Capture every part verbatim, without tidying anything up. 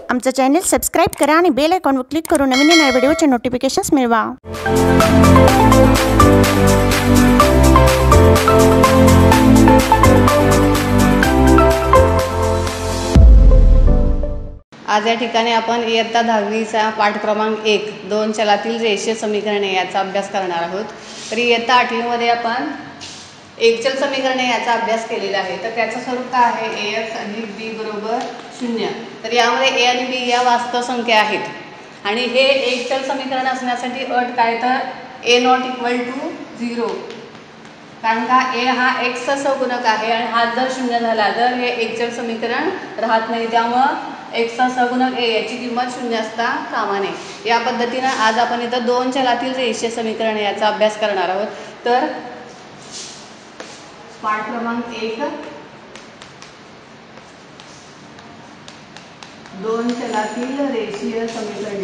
आमचं channel subscribe करा आणि बेल आयकॉनवर क्लिक करून नवीन नवीन व्हिडिओचे नोटिफिकेशन्स मिळवा। आज या ठिकाणी आपण इयत्ता दहावीचा पाठ क्रमांक एक दोन चलातील रेषीय समीकरणे याचा अभ्यास करणार आहोत। तर इयत्ता आठवीमध्ये आपण एकचल समीकरणे याचा अभ्यास केलेला आहे। तर त्याचं स्वरूप काय आहे, ए एक्स अधिक बी बरोबर शून्य। तर यामध्ये ए आणि बी या वास्तव संख्या आहेत आणि हे एकचल समीकरण असण्यासाठी अट काय, तर A not equal to zero, कारण का ए हा एक्सचा सहगुणक आहे आणि हा जर शून्य झाला तर हे एकचल समीकरण राहत नाही। त्यामुळं एक्सचा सहगुणक ए याची किंमत शून्य असता कामा नये। या पद्धतीनं आज आपण इथं दोन चलातील रेषीय समीकरण याचा अभ्यास करणार आहोत। तर पाठ क्रमांक एक दोन चलातील रेषीय समीकरणे।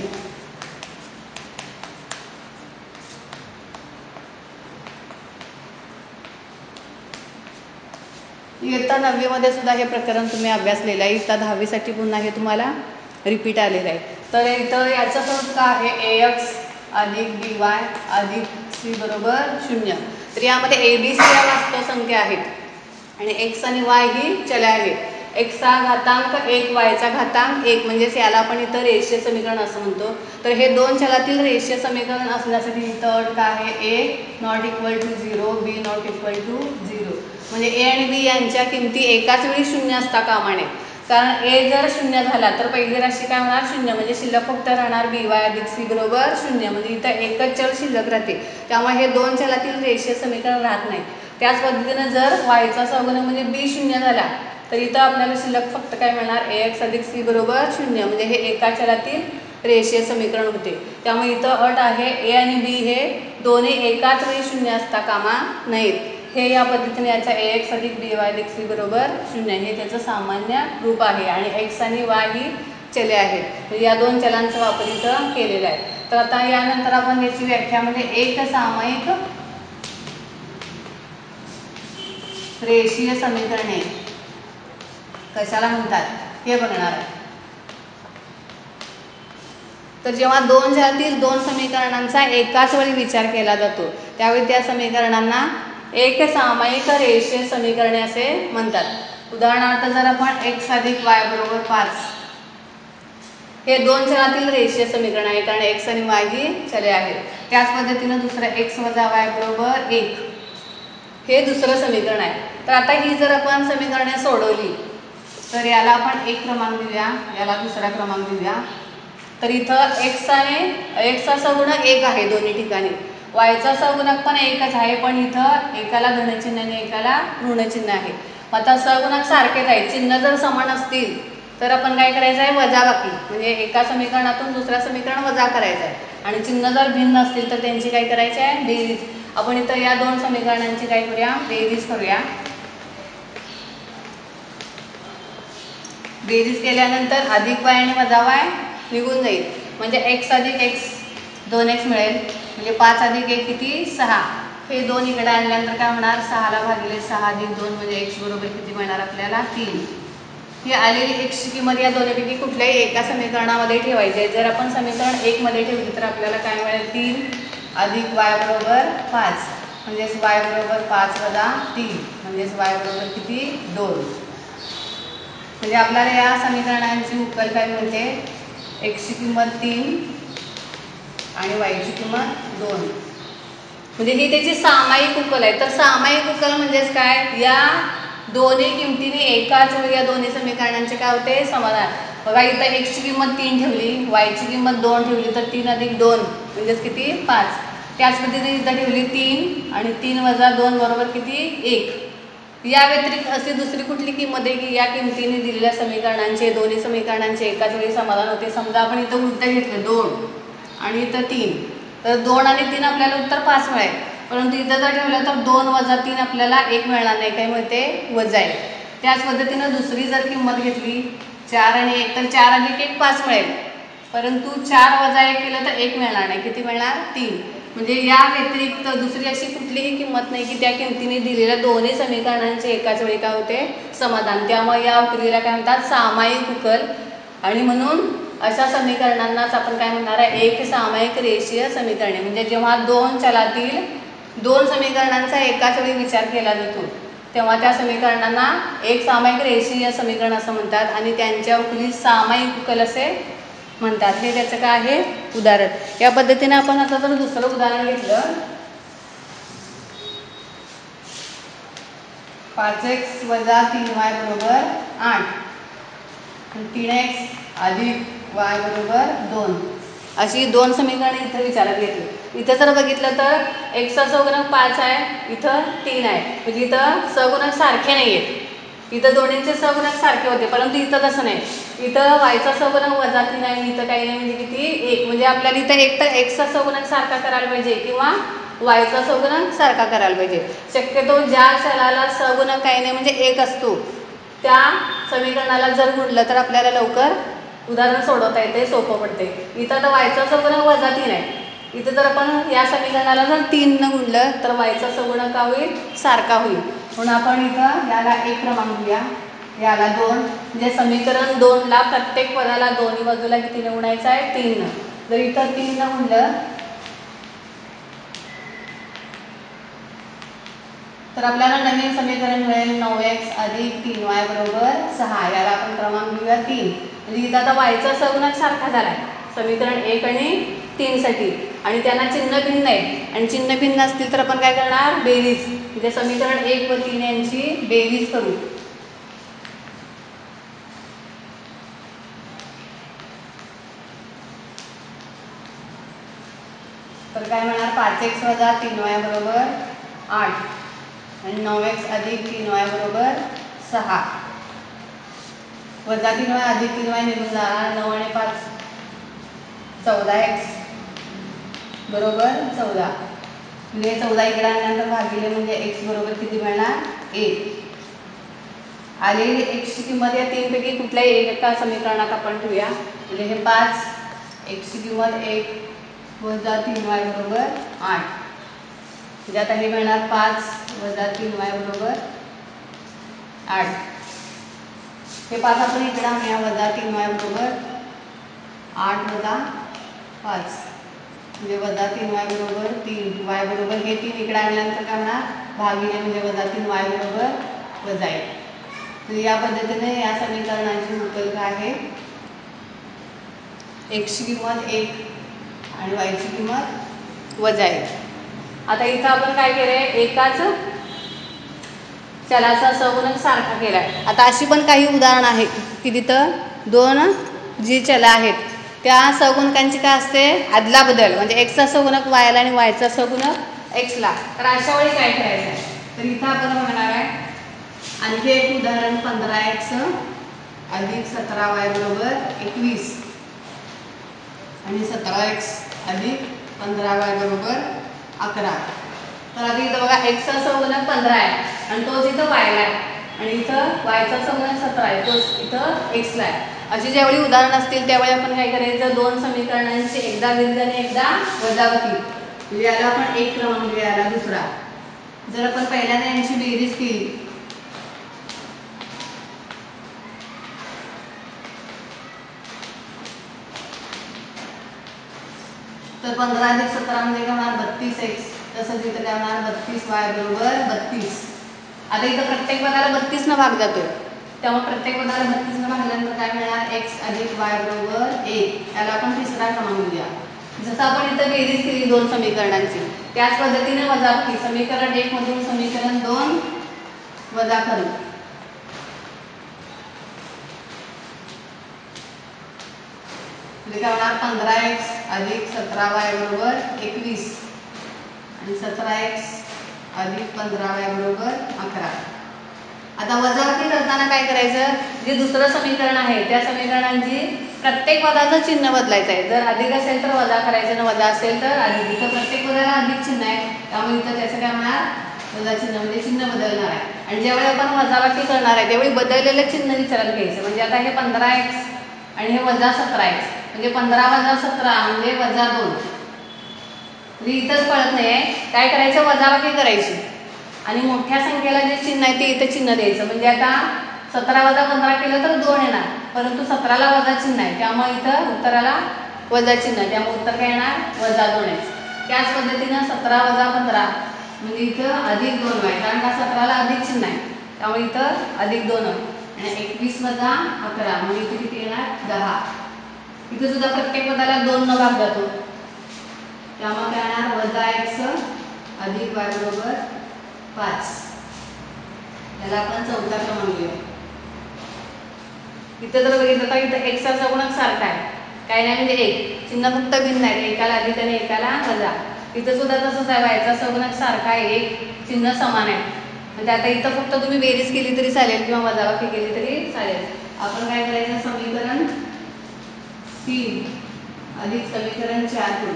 इयत्ता नववी मध्ये सुद्धा हे प्रकरण तुम्ही अभ्यासलेलं आहे। इयत्ता दहावी साठी पुन्हा हे तुम्हाला रिपीट आलेलं आहे। तर इथं याचं स्वरूप काय आहे, ए एक्स अधिक बी वाय अधिक सी बरोबर शून्य। तर यामध्ये ए बी सी या वास्तव संख्या आहेत आणि एक्स आणि वाय ही चले आहेत। एक्सचा घातांक एक, वायचा घातांक एक, म्हणजेच याला आपण इथं रेषीय समीकरण असं म्हणतो। तर हे दोन चलातील रेषीय समीकरण असण्यासाठी इथं अट काय आहे, A not equal to zero, B not equal to zero, म्हणजे ए आणि बी यांच्या किमती एकाच वेळी शून्य असता कामा नये। कारण ए जर शून्य झाला तर पहिली राशी काय होणार, शून्य, म्हणजे शिल्लक फक्त राहणार बी वाय अधिक सी बरोबर शून्य, म्हणजे इथं एकच चल शिल्लक राहते। त्यामुळे हे दोन चलातील रेषीय समीकरण राहत नाही। त्याच पद्धतीने जर वायचा सहगुणक म्हणजे बी शून्य झाला तर इथं आपल्याला शिल्लक फक्त काय मिळणार, ए एक्स अधिक सी बरोबर शून्य, म्हणजे हे एका चलातील रेषीय समीकरण होते। त्यामुळे इथं अट आहे ए आणि बी हे दोन्ही एकाच वेळी शून्य असता कामा नयेत। हे या पद्धतीने याचा ए एक्स अधिक बी वाय अधिक सी बरोबर शून्य हे त्याचं सामान्य रूप आहे आणि एक्स आणि वाय ही चले आहेत, म्हणजे या दोन चलांचा वापर इथं केलेला आहे। तर आता यानंतर आपण याची व्याख्या म्हणजे एक सामायिक रेषीय समीकरणे कशाला म्हणतात हे बघणार आहे। तर जेव्हा दोन चलातील दोन समीकरणांचा एकाच वेळी विचार केला जातो त्यावेळी त्या समीकरणांना एक सामायिक रेषीय समीकरणे असे म्हणतात। उदाहरणार्थ जर आपण एक्स अधिक वाय बरोबर पाच हे दोन चलातील रेषीय समीकरण आहे, कारण एक्स आणि वाय ही चले आहेत। त्याच पद्धतीने दुसरं एक्स वजा वाय बरोबर एक हे दुसरं समीकरण आहे। तर आता ही जर आपण समीकरणे सोडवली तर याला आपण एक क्रमांक देऊया, याला दुसरा क्रमांक देऊया। तर इथं एक्स आणि एक्सचा सहगुणक एक आहे दोन्ही ठिकाणी, वायचा सहगुणक पण एकच आहे, पण इथं एकाला धनचिन्ह आणि एकाला ऋणचिन्ह आहे। आता सहगुणक सारखेच आहे, चिन्ह जर समान असतील तर आपण काय करायचं आहे, वजाबाकी, म्हणजे एका समीकरणातून दुसऱ्या समीकरण वजा करायचं आहे आणि चिन्ह जर भिन्न असतील तर त्यांची काय करायची आहे, बेरीज। आपण इथं या दोन समीकरणांची काय करूया, बेरीज करूया। बेरीज केल्यानंतर अधिक वाय आणि वजा वाय निघून जाईल, म्हणजे एक्स अधिक एक्स दोन एक्स मिळेल, म्हणजे पाच अधिक एक किती, सहा। हे दोन इकडे आणल्यानंतर काय होणार, सहाला भागिले सहा अधिक दोन म्हणजे एक्स बरोबर किती मिळणार आपल्याला, तीन। ही आलेली एक्सची किंमत या दोन्हीपैकी कुठल्याही एका समीकरणामध्ये ठेवायची आहे। जर आपण समीकरण एक मध्ये ठेवली तर आपल्याला काय मिळेल, तीन अधिक वाय बरोबर पाच, म्हणजेच वाय बरोबर पाच वजा तीन, म्हणजेच वाय बरोबर किती, दोन। म्हणजे आपल्याला या समीकरणांची उकल काय मिळते, एक्सची किंमत तीन आणि वायची किंमत दोन, म्हणजे ही त्याची सामायिक उकल आहे। तर सामायिक उकल म्हणजेच काय, या दोन्ही किमतीने एकाच वेळी या दोन्ही समीकरणांचे काय होते, समाधान। बघा इथं एक्सची किंमत तीन ठेवली, वायची किंमत दोन ठेवली, तर तीन अधिक दोन म्हणजेच किती, पाच। त्याच पद्धतीने इथं ठेवली तीन आणि तीन वजा दोन बरोबर किती, एक। या व्यतिरिक्त अशी दुसरी कुठली किंमत आहे की या किमतीने दिलेल्या समीकरणांचे दोन्ही समीकरणांचे एकाच वेळी समाधान होते। समजा आपण इथं उलट घेतलं दोन आणि इथं तीन, तर दोन आणि तीन आपल्याला उत्तर पाच मिळेल, परंतु इथं जर ठेवलं तर दोन वजा तीन आपल्याला एक मिळणार नाही, काय मिळते, वजा आहे। त्याच पद्धतीनं दुसरी जर किंमत घेतली चार आणि एक, तर चार अधिक एक पाच मिळेल, परंतु चार वजा एक केलं तर एक मिळणार नाही, किती मिळणार, तीन। म्हणजे या व्यतिरिक्त दुसरी अशी कुठलीही किंमत नाही की त्या किमतीने दिलेल्या दोन्ही समीकरणांचे एकाच वेळी काय होते, समाधान। त्यामुळे या उकलीला काय म्हणतात, सामायिक उकल आणि म्हणून अशा समीकरणांनाच आपण काय म्हणणार आहे, एक सामायिक रेषीय समीकरणे. म्हणजे जेव्हा दोन चलातील दोन समीकरणांचा एकाच वेळी विचार केला जातो तेव्हा त्या समीकरणांना एक सामायिक रेषीय समीकरण असं म्हणतात आणि त्यांच्या उकली सामायिक उकल असे म्हणतात. हे त्याचं काय आहे उदाहरण. या पद्धतीने आपण आता जर दुसरं उदाहरण घेतलं, पाच एक्स वजा तीन वाय बरोबर आठ, तीन एक्स अधिक वाय बरोबर दोन, अशी दोन समीकरणे इथं विचारात घेतली. इथं जर बघितलं तर एक्सचा सहगुणक पाच आहे, इथं तीन आहे, म्हणजे इथं सहगुणक सारखे नाही आहेत. इथं दोन्हींचे सहगुणक सारखे होते, परंतु इथं तसं नाही. इथं वायचा सहगुणक वजा तीन आहे, इथं काही नाही, म्हणजे किती एक. म्हणजे आपल्याला इथं एक तर एक्सचा सहगुणक सारखा करायला पाहिजे किंवा वायचा सहगुणक सारखा करायला पाहिजे. शक्यतो ज्या चलाला सहगुणक काही नाही म्हणजे एक असतो त्या समीकरणाला जर गुणलं तर आपल्याला लवकर उदाहरण सोडवता येते, सोपं पडते. इथं तर वायचा सहगुणक वजा तीन आहे, इथं जर आपण या समीकरणाला जर तीन न गुणलं तर वायचा सहगुणक का होईल, सारखा होईल. म्हणून आपण इथं याला एक क्रमांक देऊया, याला दोन. म्हणजे समीकरण दोनला प्रत्येक पदाला दोन्ही बाजूला कितीने गुणायचं आहे, तीन न. जर इथं तीन न गुणलं तर आपल्याला नवीन समीकरण मिळेल नऊ एक्स अधिक तीन वाय बरोबर सहा. याला आपण क्रमांक देऊया तीन. म्हणजे इथं आता वायचा सहगुणक सारखा झाला आहे समीकरण एक आणि तीन साठी, आणि त्यांना चिन्ह भिन्न आहे. आणि चिन्ह भिन्न असतील तर आपण काय करणार, बेरीज. म्हणजे समीकरण एक व तीन यांची बेरीज करू. तर काय म्हणणार, पाच एक्स वजा तीन वाय बरोबर आठ आणि नऊ एक्स अधिक तीन वाय बरोबर सहा. वजा तीन वाय अधिक तीन वाय निघून जाणार, नऊ आणि पाच चौदा एक्स बरोबर चौदा. म्हणजे चौदा इकडे आणल्यानंतर भागिले म्हणजे एक्स बरोबर किती मिळणार, एक. आलेली एक्सची किंमत या तीन पैकी कुठल्याही एका समीकरणात आपण ठेवूया. म्हणजे हे पाच, एक्सची किंमत एक वजा तीन वाय बरोबर आठ. म्हणजे आता हे मिळणार पाच वजा तीन वाय बरोबर आठ. हे पाच आपण इकडे आणूया, वजा तीन वाय बरोबर आठ वजा पाच म्हणजे वजा तीन वाय बरोबर तीन, वाय बरोबर हे तीन इकडे आणल्यानंतर काय होणार, भागिले म्हणजे वजा तीन वाय बरोबर वजा एक. तर या पद्धतीने या समीकरणाची उकल काय आहे, एक्सची किंमत एक आणि वायची किंमत वजा एक. आता इथं आपण काय केलंय, एकाच चलाचा सहगुणक सारखा केलाय. आता अशी पण काही उदाहरण आहेत की तिथं दोन जी चला आहेत त्या सहगुणकांची काय असते, आदला बदल. म्हणजे एक्सचा सहगुणक वायला आणि वायचा सहगुणक एक्सला. तर अशा वेळी काय करायचं आहे, तर इथं आपण बघणार आहे आणखी एक उदाहरण, पंधरा एक्स अधिक सतरा वाय बरोबर एकवीस आणि सतरा एक्स अधिक पंधरा वाय बरोबर अकरा. तर आता इथं बघा एक्सचा सहगुणक पंधरा आहे आणि तोच इथं वायला आहे आणि इथं वायचा सहगुणक सतरा आहे, तोच इथं एक्सला आहे. अशी ज्यावेळी उदाहरण असतील त्यावेळी आपण काय करायचं, दोन समीकरणांची एकदा बेरीज आणि एकदा वजाबाकी. म्हणजे याला आपण एक क्रमांक देऊया, याला दुसरा. जर आपण पहिल्यांदा यांची बेरीज केली तर पंधरा अधिक सतरा म्हणजे काय होणार, बत्तीस एक्स. तसंच इथं काय होणार, बत्तीस वाय बरोबर बत्तीस. आता इथं प्रत्येक पदाला बत्तीस न भाग जातोय त्यामुळे प्रत्येक पदाला बत्तीस न भागल्यानंतर काय मिळणार, एक्स अधिक वाय बरोबर एक. याला आपण तिसरा क्रमांक देऊया. जसं आपण इथं बेरीज केली दोन समीकरणांची त्याच पद्धतीने वजाबाकी, समीकरण एक मधून समीकरण दोन वजा करू. म्हणजे काय होणार, पंधरा एक्स अधिक सतरा वाय बरोबर एकवीस आणि सतरा एक्स अधिक पंधरा वाय बरोबर अकरा. आता वजाबाकी करताना काय करायचं, जे दुसरं समीकरण आहे त्या समीकरणांची प्रत्येक पदाचं चिन्ह बदलायचं आहे. जर अधिक असेल तर वजा करायचं आणि वजा असेल तर अधिक. इथं प्रत्येक पदाला अधिक चिन्ह आहे त्यामुळे इथं त्याचं काय होणार, वजा चिन्ह म्हणजे चिन्ह बदलणार आहे. आणि ज्यावेळी आपण वजाबाकी करणार आहे त्यावेळी बदललेलं चिन्ह विचारात घ्यायचं. म्हणजे आता हे पंधरा एक्स आणि हे वजा सतरा एक्स म्हणजे पंधरा वजा सतरा म्हणजे वजा दोन. म्हणजे इथंच कळत नाही आहे काय करायचं, वजाबाकी करायची आणि मोठ्या संख्येला जे चिन्ह आहे ते इथं चिन्ह द्यायचं. म्हणजे आता सतरा वजा पंधरा केलं तर दोन येणार परंतु सतराला वजा चिन्ह आहे, त्यामुळे इथं उत्तराला वजा चिन्ह आहे, त्यामुळे उत्तर काय येणार वजा दोन एक्स. त्याच पद्धतीनं सतरा वजा पंधरा म्हणजे इथं अधिक दोन वाय, कारण का सतराला अधिक चिन्ह आहे त्यामुळे इथं अधिक दोन आणि एकवीस वजा अकरा म्हणजे इथे किती येणार दहा. इथे सुद्धा प्रत्येक पदाला दोन न भाग जातो, त्यामुळे काय येणार वजा एक्स अधिक वाय बरोबर पाच. त्याला आपण चौथा क्रमांक घेऊया. इथं जर बघितलं तर इथं एक्सचा सगुणक सारखा आहे, काही नाही म्हणजे एक चिन्ह फक्त भिन्न आहे, एकाला अधिक आणि एकाला वजा. इथं सुद्धा तसंच आहे, वायचा सगुणक सारखा आहे, एक चिन्ह समान आहे. म्हणजे आता इथं फक्त तुम्ही बेरीज केली तरी चालेल किंवा वजाबाकी केली तरी चालेल. आपण काय करायचं समीकरण तीन अधिक समीकरण चार करू.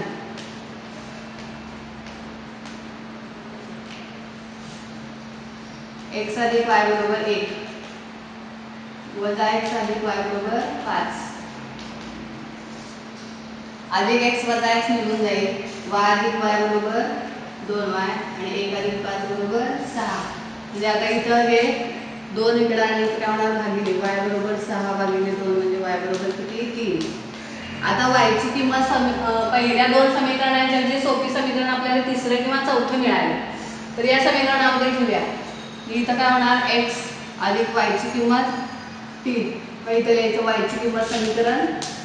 एक्स अधिक वाय बरोबर एक वजा एक्स अधिक वाय बरोबर पाच अधिक एक्स वजा एक्स निघून जाईल, वाय अधिक वाय बरोबर दोन वाय आणि एक अधिक पाच बरोबर सहा. म्हणजे आता इथं हे दोन इकडे आणि इकडे होणार भागिले वाय बरोबर सहा भागिले दोन म्हणजे वाय बरोबर किती तीन. आता वायची किंमत पहिल्या दोन समीकरणांच्या जी सोपी समीकरण आपल्याला तिसरं किंवा चौथं मिळाले तर या समीकरणामध्ये ठेवूया. इथं काय होणार एक्स अधिक वायची किंमत तीन, मग इथं लिहायचं वायची किंमत समीकरण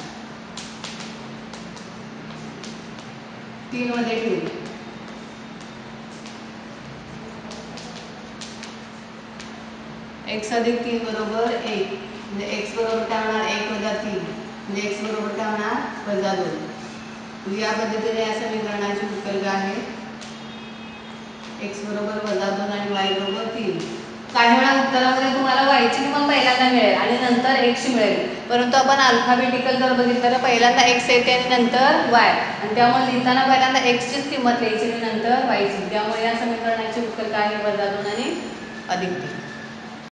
तीन मध्ये ठेवू. एक्स अधिक तीन बरोबर एक म्हणजे एक्स बरोबर काय होणार एक वजा तीन म्हणजे एक्स बरोबर काय होणार वजा दोन. या पद्धतीने या समीकरणाची उत्तर आहे एक्स बरोबर वजा दोन आणि वाय बरोबर तीन. काही वेळा उत्तरामध्ये तुम्हाला वायची किंमत पहिल्यांदा मिळेल आणि नंतर एक्सची मिळेल, परंतु आपण अल्फाबेटिकल जर बघितलं तर पहिल्यांदा एक्स येते आणि नंतर वाय, आणि त्यामुळे लिहिताना पहिल्यांदा एक्सचीच किंमत लिहायची आणि नंतर वायची. त्यामुळे या समीकरणाचे उत्तर काय आहे वजा दोन आणि अधिक तीन.